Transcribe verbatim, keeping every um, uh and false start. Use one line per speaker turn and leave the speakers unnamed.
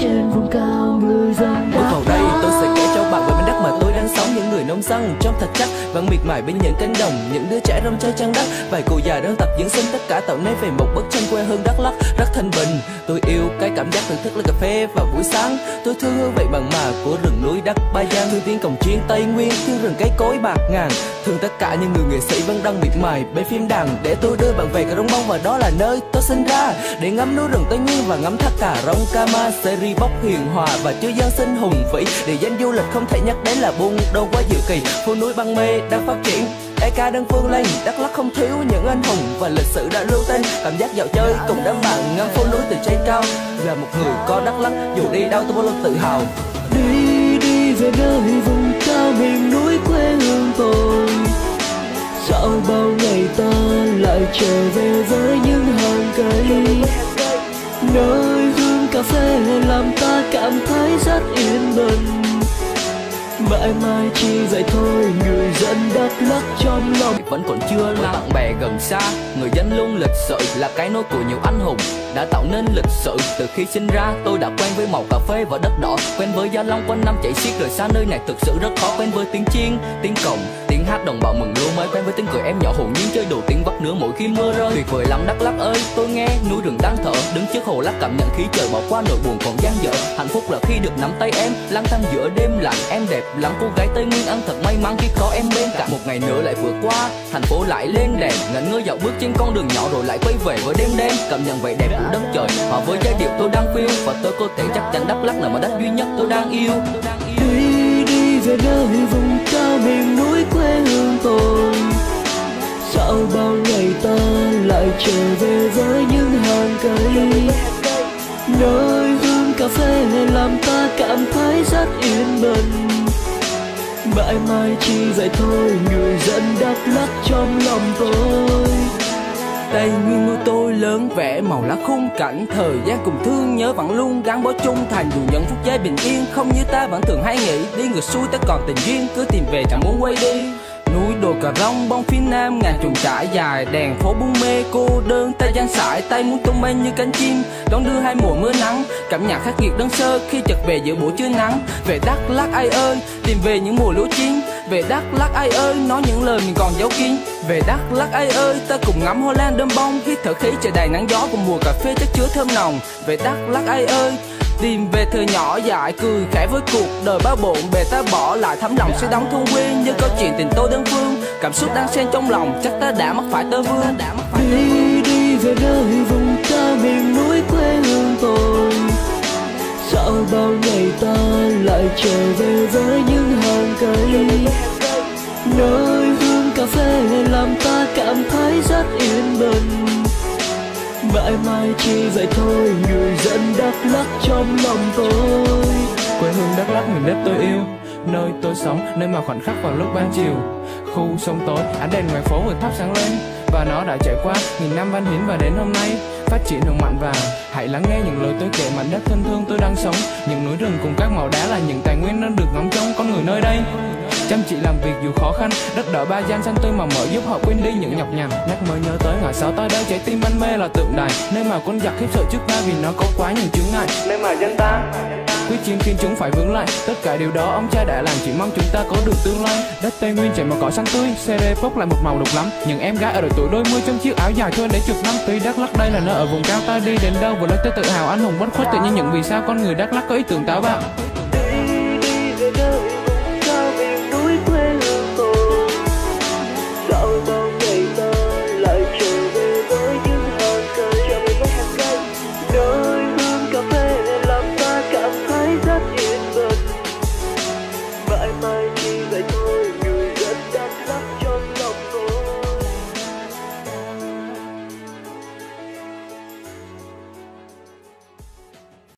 trên vùng cao người dân
bước vào đây tôi sẽ kể cho bạn về miền đất mà tôi đang sống. Những người nông dân trong thật chắc vẫn miệt mài bên những cánh đồng, những đứa trẻ rong chơi chân đất, vài cụ già đang tập dưỡng sinh, tất cả tạo nên về một bức tranh quê hương Đắk Lắk rất thanh bình. Tôi yêu cái cảm giác thưởng thức ly cà phê vào buổi sáng, tôi thương hương vị mặn mà của rừng núi đất Ba Giang, thương tiếng cồng chiên Tây Nguyên, thương rừng cây cối bạc ngàn, thương tất cả những người nghệ sĩ vẫn đang miệt mài bên phim đàn để tôi đưa bạn về Cà Rông Bông, và đó là nơi tôi sinh ra để ngắm núi rừng Tây Nguyên và ngắm thác Cà Rông Kama, Seri Bốc hiền hòa và chứa dân sinh hùng vĩ. Địa danh du lịch không thể nhắc đến là Buôn Đôn quá diệu kỳ, phố núi Ban Mê đang phát triển, e ca đang vươn lên. Đắk Lắk không thiếu những anh hùng và lịch sử đã lưu tên, cảm giác dạo chơi cùng đám bạn ngắm phố núi từ trên cao. Là một người con Đắk Lắk, dù đi đâu tôi luôn tự hào.
Đi đi về nơi vùng cao miền núi quê hương tôi, dạo bao ngày ta lại trở về với những hàng cây, nơi hương cà phê làm ta cảm thấy rất yên bình. Mãi mãi chỉ vậy thôi, người dân Đắk Lắk trong lòng
vẫn còn chưa là bạn bè gần xa, người dân luôn lịch sự là cái nôi của nhiều anh hùng đã tạo nên lịch sử. Từ khi sinh ra tôi đã quen với màu cà phê và đất đỏ, quen với gia long quanh năm chảy xiết, rời xa nơi này thực sự rất khó. Quen với tiếng chiên, tiếng cồng, tiếng hát đồng bào mừng lúa mới, quen với tiếng cười em nhỏ hồn nhiên chơi đồ tiếng vắt nữa mỗi khi mưa rơi. Tuyệt vời lắm Đắk Lắk ơi, tôi nghe núi rừng đang thở, đứng trước hồ Lắc cảm nhận khí trời bỏ qua nỗi buồn còn dang dở. Hạnh phúc là khi được nắm tay em lang thang giữa đêm lạnh, em đẹp lắm cô gái Tây Nguyên ăn thật may mắn khi có em bên cạnh. Một ngày nữa lại vượt qua, thành phố lại lên đèn, ngẩn ngơ dạo bước trên con đường nhỏ rồi lại quay về với đêm đen, cảm nhận vẻ đẹp của đất trời hòa với giai điệu tôi đang phiêu, và tôi có thể chắc chắn Đắk Lắk là mảnh đất duy nhất tôi đang yêu.
Đi đi về nơi vùng cao miền núi quê hương tôi, dạo bao ngày ta lại trở về với những hàng cây, nơi hương cà phê làm ta cảm thấy rất yên bình. Mãi mãi chỉ vậy thôi, người dân Đắk Lắk trong lòng tôi.
Tây Nguyên nuôi tôi lớn vẽ màu lá khung cảnh, thời gian cùng thương nhớ vẫn luôn gắn bó chung thành. Dù những phút giây bình yên không như ta vẫn thường hay nghĩ, đi ngược xuôi ta còn tình duyên cứ tìm về chẳng muốn quay đi. Núi đồi Cà Rông Bông phía nam, ngàn chuồng trại dài đèn phố Buôn Mê cô đơn, tay giang sải tay muốn tung bay như cánh chim đón đưa hai mùa mưa nắng. Cảm nhận khắc nghiệt đơn sơ khi chợt về giữa buổi trưa nắng. Về Đắk Lắk ai ơi, tìm về những mùa lúa chín. Về Đắk Lắk ai ơi, nói những lời mình còn giấu kín. Về Đắk Lắk ai ơi, ta cùng ngắm hoa lan đơm bông, hít thở khí trời đầy nắng gió cùng mùa cà phê chất chứa thơm nồng. Về Đắk Lắk ai ơi, tìm về thời nhỏ dại cười khẽ với cuộc đời bao bộn bề, ta bỏ lại thấm lòng sẽ đóng thôn quê như câu chuyện tình tôi đơn phương. Cảm xúc đang xen trong lòng chắc ta đã mắc phải tơ vương.
Đi đi về nơi vùng cao miền núi quê hương tôi, dạo bao ngày ta lại trở về với những hàng cây, nơi hương cà phê làm ta cảm thấy rất yên bình. Mãi mãi chỉ vậy thôi, người dân Đắk Lắk trong lòng tôi.
Quê hương Đắk Lắk miền đất tôi yêu, nơi tôi sống, nơi mà khoảnh khắc vào lúc ban chiều. Khu sông tối, ánh đèn ngoài phố vừa thắp sáng lên, và nó đã trải qua nghìn năm văn hiến và đến hôm nay phát triển hùng mạnh vàng. Hãy lắng nghe những lời tôi kể mảnh đất thân thương tôi đang sống. Những núi rừng cùng các màu đá là những tài nguyên đang được ngắm trông con người nơi đây. Chăm chỉ làm việc dù khó khăn, đất đỏ Ba Giang xanh tươi màu mỡ giúp họ quên đi những nhọc nhằn. Nhắc mới nhớ tới ngã sáu tới đây, trái tim ban mê là tượng đài, nơi mà quân giặc khiếp sợ trước ta vì nó có quá nhiều chướng ngại. Nơi mà dân ta quyết chiến khiến chúng phải vướng lại. Tất cả điều đó ông cha đã làm, chỉ mong chúng ta có được tương lai. Đất Tây Nguyên chảy màu cỏ xanh tươi, sere pop lại một màu độc lắm. Những em gái ở độ tuổi đôi mươi trong chiếc áo dài thơ để chục năm. Tuy Đắk Lắk đây là nơi ở vùng cao, ta đi đến đâu vừa lấy tới tự hào anh hùng bất khuất. Tự nhiên những vì sao con người Đắk Lắk có ý tưởng táo bạo.